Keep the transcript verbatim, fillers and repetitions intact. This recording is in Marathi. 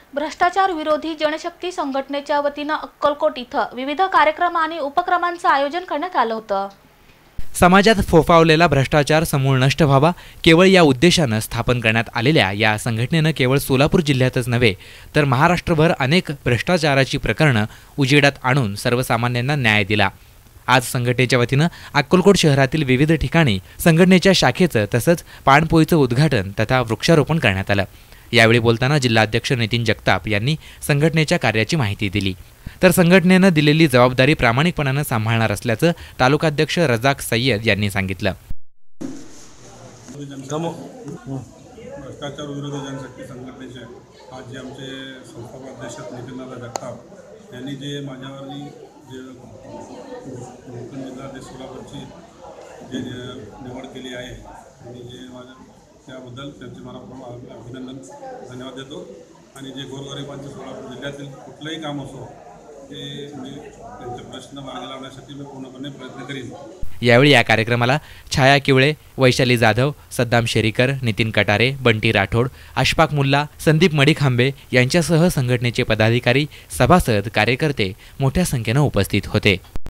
भ्रष्टाचार विरोधी जनशक्ती संघटनेच्या वतीने अक्कलकोट इथं विविध कार्यक्रम आणि उपक्रमांचं आयोजन करण्यात आलं होतं। समाजात फोफावलेला भ्रष्टाचार समूळ नष्ट व्हावा केवळ या उद्देशाने स्थापन करण्यात आलेल्या या संघटनेने केवळ सोलापूर जिल्ह्यातच नव्हे तर महाराष्ट्रभर अनेक भ्रष्टाचाराची प्रकरणे उजेडात आणून सर्वसामान्यांना न्याय दिला। आज संघटनेच्या वतीने अक्कलकोट शहरातील विविध ठिकाणी संघटनेच्या शाखेचं तसंच पाणपोईचं उद्घाटन तथा वृक्षारोपण करण्यात आलं। यावेळी बोलताना जिल्हाध्यक्ष नितीन जगताप यांनी संघटनेच्या कार्याची माहिती दिली। तर संघटनेने दिलेली जबाबदारी प्रामाणिकपणाने सांभाळणार असल्याचं तालुकाध्यक्ष रजाक सय्यद यांनी सांगितलं। भ्रष्टाचार विरोधी जनशक्ती संघटनेचे आज जे आमचे संस्थापक अध्यक्ष नितीन जगताप यांनी जे माझ्यावर जे कोकण जिल्हा सोलापूरची जे निवड केली आहे आणि जे माझ्या त्याबद्दल त्यांचे मला अभिनंदन धन्यवाद देतो। आणि जे गोरगरिबांचे सोलापूर जिल्ह्यातील कुठलंही काम असो ते मी त्यांचे प्रश्न मार्गी लावण्यासाठी मी पूर्णपणे प्रयत्न करीन। यावेळी या कार्यक्रमाला छाया किवळे, वैशाली जाधव, सद्दाम शेरीकर, नितीन कटारे, बंटी राठोड, अशफाक मुल्ला, संदीप मडीखांबे यांच्यासह संघटनेचे पदाधिकारी, सभासद, कार्यकर्ते मोठ्या संख्येने उपस्थित होते।